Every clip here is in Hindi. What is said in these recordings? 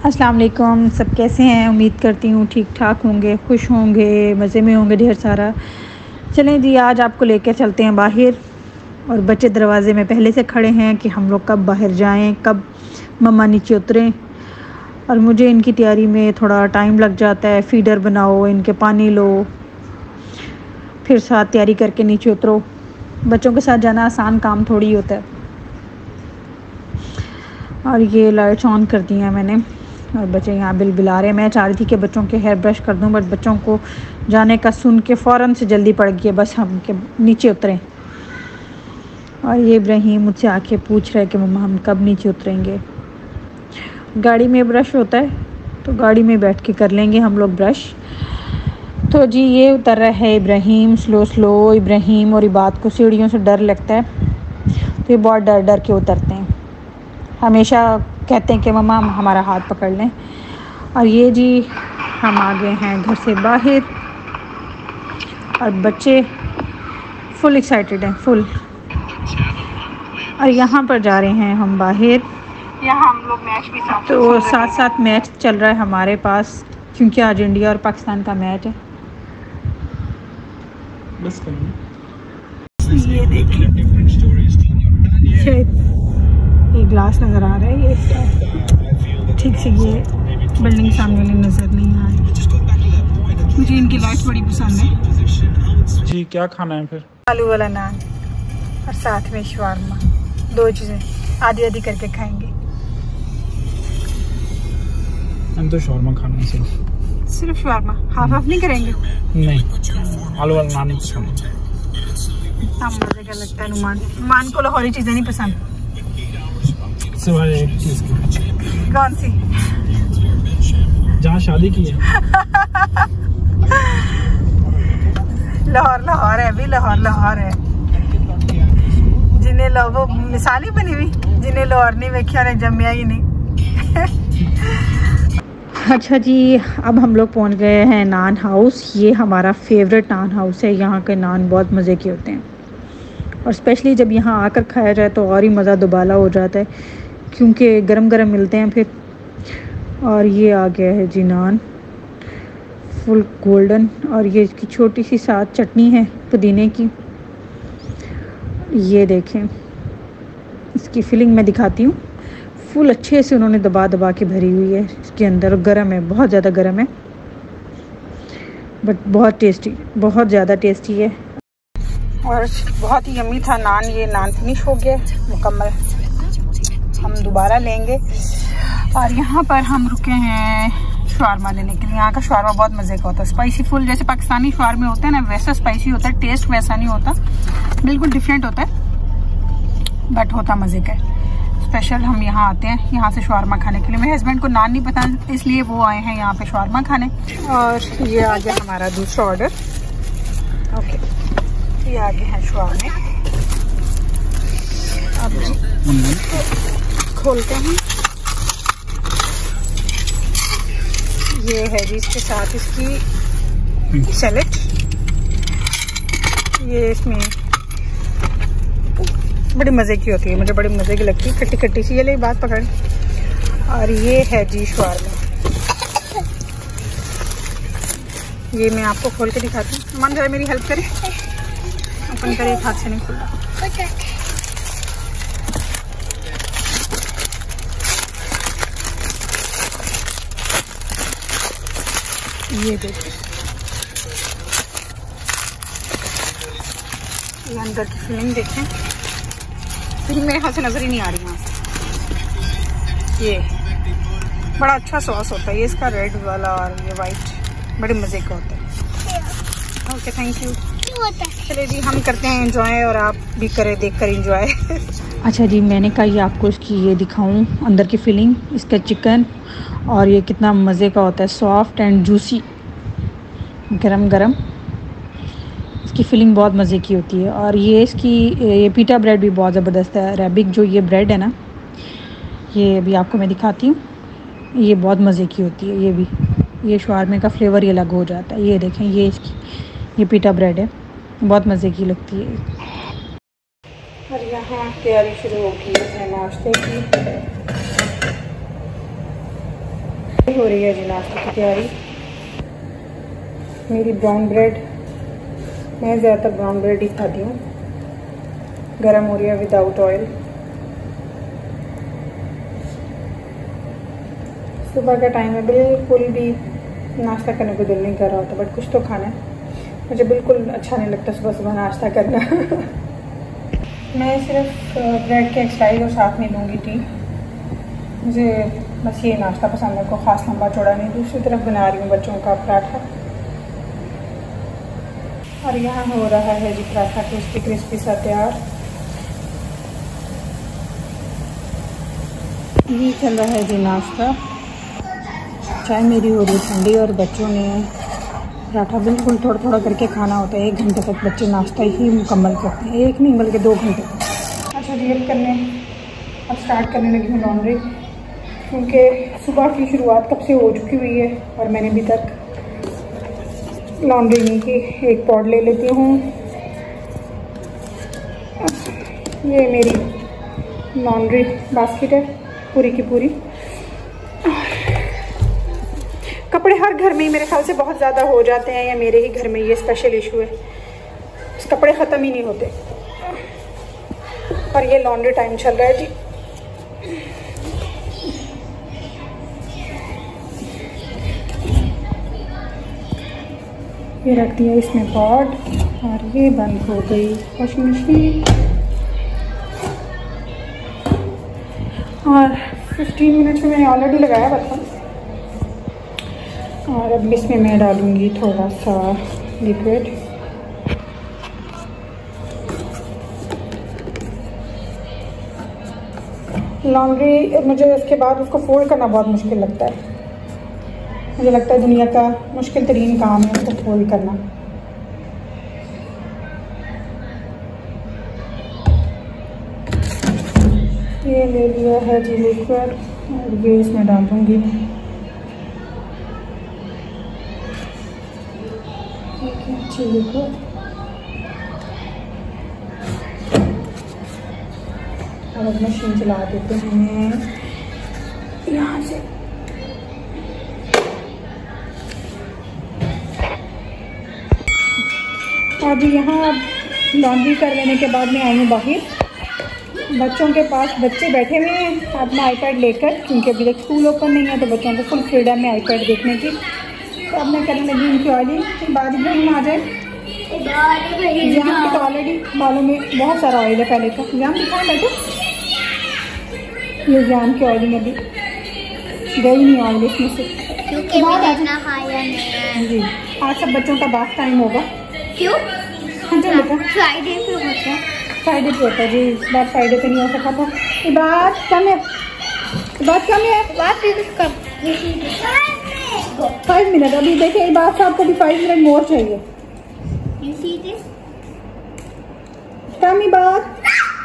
अस्सलाम वालेकुम। सब कैसे हैं? उम्मीद करती हूँ ठीक ठाक होंगे, खुश होंगे, मज़े में होंगे ढेर सारा। चलें जी, आज आपको लेकर चलते हैं बाहर। और बच्चे दरवाज़े में पहले से खड़े हैं कि हम लोग कब बाहर जाएं, कब मम्मा नीचे उतरें। और मुझे इनकी तैयारी में थोड़ा टाइम लग जाता है। फीडर बनाओ, इनके पानी लो, फिर साथ तैयारी करके नीचे उतरो। बच्चों के साथ जाना आसान काम थोड़ी होता है। और ये लाइट्स ऑन कर दी हैं मैंने और बच्चे यहाँ बिल बिला रहे हैं। मैं चाह रही थी कि बच्चों के हेयर ब्रश कर दूं, बट बच्चों को जाने का सुन के फ़ौरन से जल्दी पड़ गई है, बस हम के नीचे उतरें। और ये इब्राहिम मुझसे आके पूछ रहा है कि मम्मा हम कब नीचे उतरेंगे। गाड़ी में ब्रश होता है तो गाड़ी में बैठ के कर लेंगे हम लोग ब्रश। तो जी ये उतर रहा है इब्राहिम, स्लो स्लो। इब्राहिम और इबाद को सीढ़ियों से डर लगता है तो ये बहुत डर डर के उतरते हैं। हमेशा कहते हैं कि मम्मा हमारा हाथ पकड़ लें। और ये जी हम आ गए हैं घर से बाहर और बच्चे फुल एक्साइटेड हैं, फुल। और यहाँ पर जा रहे हैं हम बाहर। यहाँ हम लोग मैच भी तो साथ साथ मैच चल रहा है हमारे पास, क्योंकि आज इंडिया और पाकिस्तान का मैच है। बस ये देखिए, ये ग्लास नज़र आ रहा है, ये ठीक से ये बिल्डिंग सामने वाली नज़र नहीं आ रही। मुझे इनकी लाइट बड़ी पसंद है जी। क्या खाना है फिर? आलू वाला नान और साथ में शवारमा, दो चीज़ें आधी आधी करके खाएंगे। हम तो शवारमा खाना है, सिर्फ शवारमा, हाफ हाफ नहीं करेंगे? नहीं, आलू वाला नान नहीं पसंद। इतना मजे का लगता है नुमान। नुमान को लाहौरी चीज़ें नहीं पसंद सिवाय एक चीज की। कौन सी? जहाँ शादी की है। लाहौर लाहौर है भी, लाहौर लाहौर है। जिन्हें वो मिसाल ही बनी हुई, जिन्हें लाहौर नहीं वेख्या ने जम्या ही नहीं। अच्छा जी, अब हम लोग पहुंच गए हैं नान हाउस। ये हमारा फेवरेट नान हाउस है। यहाँ के नान बहुत मज़े के होते हैं और स्पेशली जब यहाँ आकर खाया जाए तो और ही मज़ा दुबाला हो जाता है, क्योंकि गरम गरम मिलते हैं फिर। और ये आ गया है जी नान, फुल गोल्डन। और ये इसकी छोटी सी साथ चटनी है पुदीने की। ये देखें, इसकी फिलिंग मैं दिखाती हूँ। फुल अच्छे से उन्होंने दबा दबा के भरी हुई है इसके अंदर। और गर्म है, बहुत ज़्यादा गर्म है, बट बहुत टेस्टी, बहुत ज़्यादा टेस्टी है। और बहुत ही यम्मी था नान। ये नान फिनिश हो गया मुकम्मल, हम दोबारा लेंगे। और यहाँ पर हम रुके हैं शवारमा लेने के लिए। यहाँ का शवारमा बहुत मज़े का होता है, स्पाइसी फुल। जैसे पाकिस्तानी शवारमे होते हैं ना, वैसा स्पाइसी होता है, टेस्ट वैसा नहीं होता, बिल्कुल डिफरेंट होता है, बट होता मज़े का है। स्पेशल हम यहाँ आते हैं यहाँ से शवारमा खाने के लिए। मेरे हस्बैंड को नान नहीं पसंद, इसलिए वो आए हैं यहाँ पे शवारमा खाने। और ये आ गया हमारा दूसरा ऑर्डर। ओके, ये आ गए हैं शवारमे। अब खोलते हैं। ये है जी इसके साथ इसकी सैलेड। ये इसमें बड़ी मज़े की होती है, मुझे बड़ी मज़े की लगती है, खट्टी खट्टी सी। ये ले बात पकड़। और ये है जी शवारमा। ये मैं आपको खोल के दिखाती हूँ। मन जरा मेरी हेल्प करें, अपन करे, हाथ से नहीं खुल रहा। ये देखिए, ये अंदर की फिलिंग देखें। फिलिंग मेरे हाथ से नजर ही नहीं आ रही यहाँ से। ये बड़ा अच्छा सॉस होता है ये, इसका रेड वाला और ये वाइट, बड़े मज़े का होता है। Okay, thank you. चलिए जी, हम करते हैं एंजॉय और आप भी करें देख कर एंजॉय। अच्छा जी, मैंने कहा ये आपको इसकी ये दिखाऊं अंदर की फिलिंग, इसका चिकन। और ये कितना मज़े का होता है, सॉफ्ट एंड जूसी, गरम गरम। इसकी फिलिंग बहुत मज़े की होती है। और ये इसकी ये पीटा ब्रेड भी बहुत ज़बरदस्त है। अरेबिक जो ये ब्रेड है ना, ये अभी आपको मैं दिखाती हूँ, ये बहुत मज़े की होती है। ये भी, ये शवारमे का फ्लेवर ही अलग हो जाता है। ये देखें, ये इसकी ये पीटा ब्रेड है, बहुत मज़े की लगती है। और यहाँ तैयारी शुरू हो गई है नाश्ते की। हो रही है जी नाश्ते की तैयारी। मेरी ब्राउन ब्रेड, मैं ज़्यादातर ब्राउन ब्रेड ही खाती हूँ। गरम हो रही है विदाउट ऑयल। सुबह का टाइम है, बिल्कुल भी नाश्ता करने को दिल नहीं कर रहा होता, बट कुछ तो खाना है। मुझे बिल्कुल अच्छा नहीं लगता सुबह सुबह नाश्ता करना। मैं सिर्फ ब्रेड के एक स्लाइस और साथ में लूँगी टी। मुझे बस ये नाश्ता पसंद है, को ख़ास लंबा चौड़ा नहीं। दूसरी तरफ बना रही हूँ बच्चों का पराठा, और यहाँ हो रहा है जी पराठा क्रिस्पी क्रिस्पी सा तैयार। ये चल रहा है जी नाश्ता। चाय मेरी हो रही ठंडी, और बच्चों ने पराठा बिल्कुल थोड़ा थोड़ा करके खाना होता है। 1 घंटे तक बच्चे नाश्ता ही मुकम्मल करते हैं, 1 नहीं बल्कि 2 घंटे। अच्छा जी, अब स्टार्ट करने लगी हूँ लॉन्ड्री, क्योंकि सुबह की शुरुआत कब से हो चुकी हुई है और मैंने अभी तक लॉन्ड्री नहीं की। एक पॉट ले लेती हूँ। ये मेरी लॉन्ड्री बास्केट है पूरी की पूरी। कपड़े हर घर में ही मेरे ख्याल से बहुत ज़्यादा हो जाते हैं, या मेरे ही घर में ये स्पेशल इशू है, कपड़े ख़त्म ही नहीं होते। और ये लॉन्ड्री टाइम चल रहा है जी। ये रख दिया इसमें पॉट, और ये बंद हो गई वॉशिंग मशीन। और 15 मिनट में मैंने ऑलरेडी लगाया बर्तन। और अब इसमें मैं डालूँगी थोड़ा सा लिक्विड। लॉन्ड्री मुझे उसके बाद उसको फोल्ड करना बहुत मुश्किल लगता है। मुझे लगता है दुनिया का मुश्किल तरीन काम है उसको फोल्ड करना। ये ले लिया है जी लिक्विड, और ये इसमें डाल दूँगी। अच्छी लिक्विड, और अब मशीन चला देते हैं यहाँ से। और यहाँ लॉन्ड्री कर लेने के बाद मैं आई हूँ बाहर। बच्चों के पास बच्चे बैठे हुए हैं अपना आईपैड लेकर, क्योंकि अभी तक स्कूल ओपन नहीं है, तो बच्चों को फुल फ्रीडम है आईपैड देखने की। तो अब मैं करने लगी उनकी ऑयलिंग। बाद में आ जाए यहाँ पे, तो ऑलरेडी बालों में बहुत सारा ऑयल है पहले का। जाम दिखाएं बैठो, ये जाम की ऑयलिंग अभी गई नहीं ऑयल इसमें से। जी आज सब बच्चों का बाथ टाइम होगा। क्यों? हाँ जी बेटा, फ्राइडे पे होता है। फ्राइडे पे होता है जी, इस बार फ्राइडे पे नहीं हो सका था। ये बात कम है, बात कम है। बात कब? 5 मिनट अभी देखिए, बात साहब को भी 5 मिनट मोर चाहिए। You see this? कम ही बात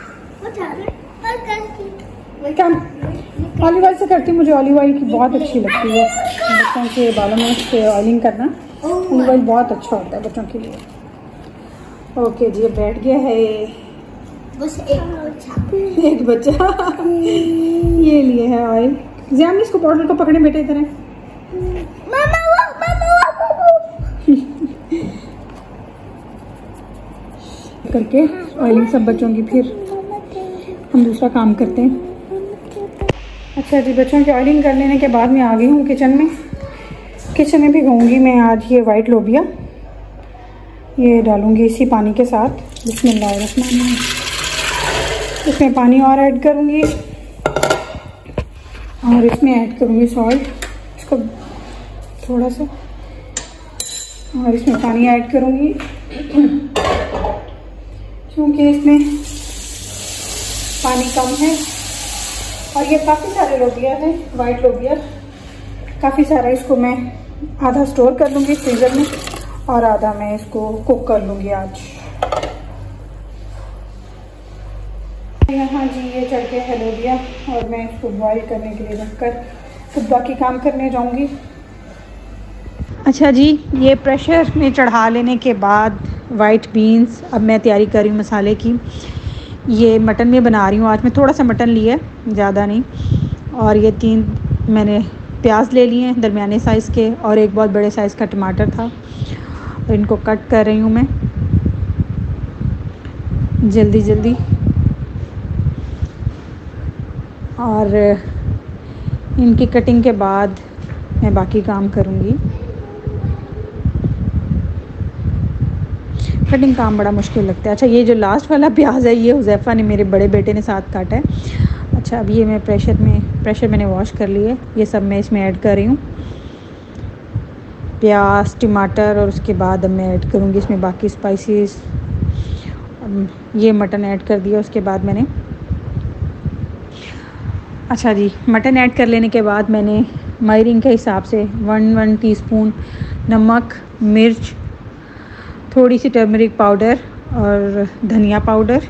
कम ऑलिव ऑयल से करती हूँ। मुझे ऑलिव ऑयल की बहुत अच्छी लगती है बच्चों के बालों में से ऑयलिंग करना। ऑलिव ऑयल बहुत अच्छा होता है बच्चों के लिए। ओके जी, बैठ गया है बस एक बच्चा। ये लिए है ऑयल। ज़ियाम इसको बॉटल को पकड़े बेटे इधर है। करके ऑयलिंग सब बच्चों की, फिर हम दूसरा काम करते हैं। अच्छा जी, बच्चों की ऑयलिंग कर लेने के बाद मैं आ गई हूँ किचन में। किचन में भिगोऊंगी मैं आज ये वाइट लोबिया। ये डालूंगी इसी पानी के साथ। बिस्मिल्लाहिर्रहमानिर्रहीम। इसमें पानी और ऐड करूँगी, और इसमें ऐड करूँगी सॉल्ट, इसको थोड़ा सा, और इसमें पानी ऐड करूँगी क्योंकि इसमें पानी कम है। और ये काफ़ी सारे लोबिया है, वाइट लोबिया काफ़ी सारा। इसको मैं आधा स्टोर कर लूँगी फ्रीज़र में, और आधा मैं इसको कुक कर लूँगी आज। यहाँ जी ये चढ़ के है लोबिया, और मैं इसको बॉईल करने के लिए रखकर खुद बाकी काम करने जाऊँगी। अच्छा जी, ये प्रेशर में चढ़ा लेने के बाद वाइट बीन्स, अब मैं तैयारी कर रही हूँ मसाले की। ये मटन में बना रही हूँ आज मैं। थोड़ा सा मटन लिया है, ज़्यादा नहीं। और ये 3 मैंने प्याज ले लिए हैं दरमियाने साइज़ के, और एक बहुत बड़े साइज़ का टमाटर था, और इनको कट कर रही हूँ मैं जल्दी जल्दी। और इनकी कटिंग के बाद मैं बाकी काम करूँगी। कटिंग काम बड़ा मुश्किल लगता है। अच्छा, ये जो लास्ट वाला प्याज है ये हुज़ैफ़ा ने, मेरे बड़े बेटे ने साथ काटा है। अच्छा, अब ये मैं प्रेशर मैंने वॉश कर लिए, ये सब मैं इसमें ऐड कर रही हूँ, प्याज टमाटर, और उसके बाद अब मैं ऐड करूँगी इसमें बाकी स्पाइसेस। ये मटन ऐड कर दिया उसके बाद मैंने। अच्छा जी, मटन ऐड कर लेने के बाद मैंने मायरीन के हिसाब से 1 टीस्पून नमक, मिर्च, थोड़ी सी टर्मरिक पाउडर और धनिया पाउडर,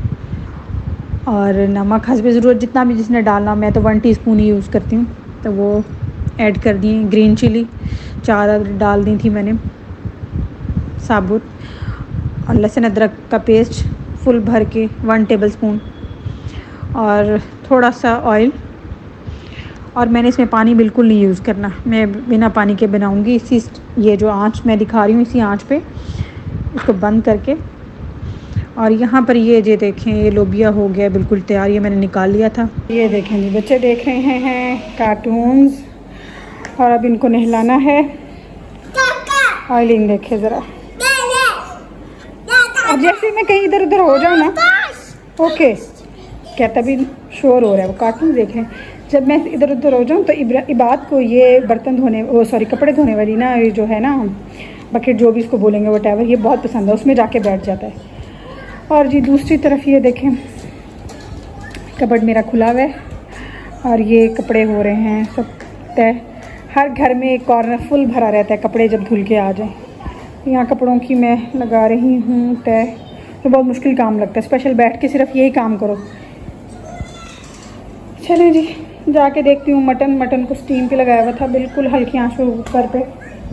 और नमक हस्बे ज़रूरत जितना भी जिसने डालना, मैं तो 1 टीस्पून ही यूज़ करती हूँ, तो वो ऐड कर दिए। ग्रीन चिली 4 डाल दी थी मैंने साबुत, और लहसुन अदरक का पेस्ट फुल भर के 1 टेबलस्पून, और थोड़ा सा ऑयल। और मैंने इसमें पानी बिल्कुल नहीं यूज़ करना, मैं बिना पानी के बनाऊंगी। इसी ये जो आंच मैं दिखा रही हूँ, इसी आंच पे इसको बंद करके। और यहाँ पर ये देखें, ये लोबिया हो गया बिल्कुल तैयार, ये मैंने निकाल लिया था। ये देखें जी, बच्चे देख रहे हैं कार्टून्स, और अब इनको नहलाना है। ऑयलिंग देखे ज़रा, अब जैसे मैं कहीं इधर उधर हो जाऊँ ना, ओके क्या तभी शोर हो रहा है, वो कार्टून देख रहे हैं। जब मैं इधर उधर हो जाऊँ तो इबाद को ये बर्तन धोने, कपड़े धोने वाली ना, ये जो है ना बकेट, जो भी इसको बोलेंगे वटेवर, ये बहुत पसंद है, उसमें जाके बैठ जाता है। और जी दूसरी तरफ ये देखें, कबर्ड मेरा खुला हुआ है, और ये कपड़े हो रहे हैं सब तय। हर घर में एक कॉर्नर फुल भरा रहता है कपड़े जब धुल के आ जाएं। यहाँ कपड़ों की मैं लगा रही हूँ तय, तो बहुत मुश्किल काम लगता है, स्पेशल बैठ के सिर्फ यही काम करो। चलें जी, जाके देखती हूँ। मटन को स्टीम पे लगाया हुआ था, बिल्कुल हल्की आंच पे कुकर पे।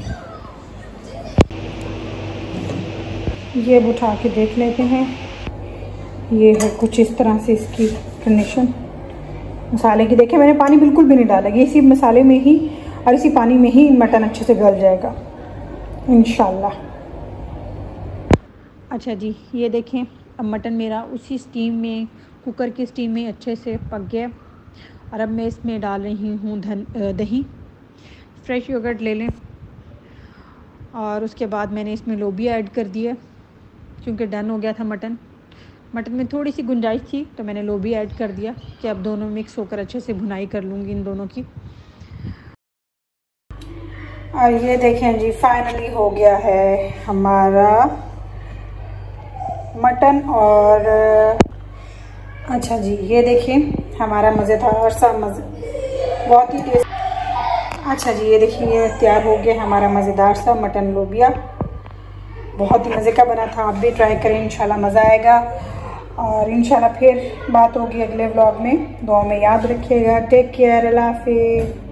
ये अब उठा के देख लेते हैं। ये है कुछ इस तरह से इसकी कंडीशन मसाले की। देखें मैंने पानी बिल्कुल भी नहीं डाला, ये इसी मसाले में ही और इसी पानी में ही मटन अच्छे से गल जाएगा इंशाल्लाह। अच्छा जी, ये देखें अब मटन मेरा उसी स्टीम में, कुकर की स्टीम में अच्छे से पक गया। और अब मैं इसमें डाल रही हूँ दही, फ्रेश योगर्ट ले लें। और उसके बाद मैंने इसमें लोबिया ऐड कर दिया, क्योंकि डन हो गया था मटन में थोड़ी सी गुंजाइश थी, तो मैंने लोबिया ऐड कर दिया कि अब दोनों मिक्स होकर अच्छे से भुनाई कर लूँगी इन दोनों की। और ये देखें जी, फाइनली हो गया है हमारा मटन। और अच्छा जी, ये देखिए हमारा मज़ेदार सा बहुत ही टेस्ट। अच्छा जी, ये देखिए ये तैयार हो गया हमारा मज़ेदार सा मटन लोबिया, बहुत ही मज़े का बना था। आप भी ट्राई करें, इंशाल्लाह मज़ा आएगा। और इंशाल्लाह फिर बात होगी अगले व्लॉग में। दुआ में याद रखिएगा। टेक केयर, अल्लाह हाफिज़।